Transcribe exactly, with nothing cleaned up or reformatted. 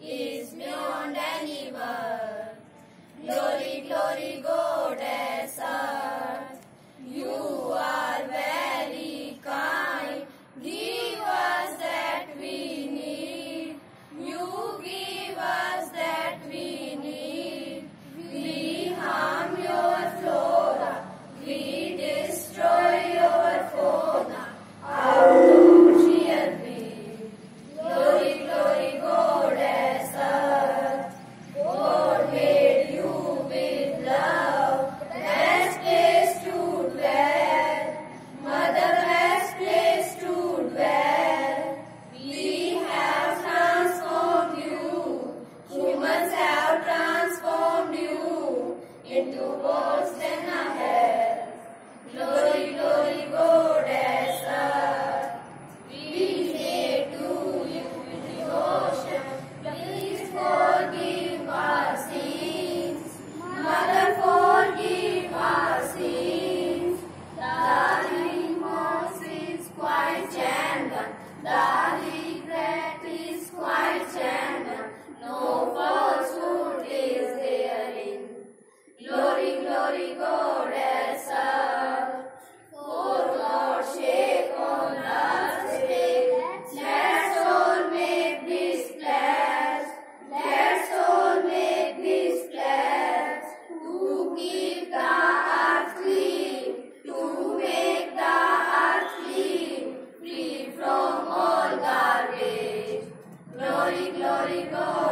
is beyond any word. Glory, glory, goddess earth, you are very kind. Give us that we need. You give us that we need. We harm your flora. We destroy your fauna. Out of sheer greed. Glory, glory, goddess earth. God made you with love. Best place to dwell. Mother best place to dwell. We have transformed you. Humans have transformed you into worse than a hell. Glory, glory, goddess earth. We say to you with devotion, please forgive our sins. Mother, forgive our sins. The remorse is quite genuine. The regret is quite genuine. No falsehood is therein. Glory, glory, goddess earth. For Lord, shake on the stick. Let's all make this pledge. Let's all make this pledge. To keep the earth clean. To make the earth clean. Free from all garbage. Glory, glory, goddess.